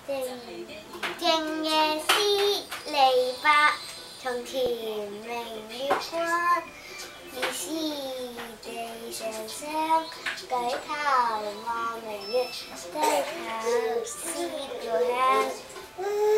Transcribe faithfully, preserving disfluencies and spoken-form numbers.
正正夜思離別，從前明月光，疑是地上霜。舉頭望明月，低頭思故鄉。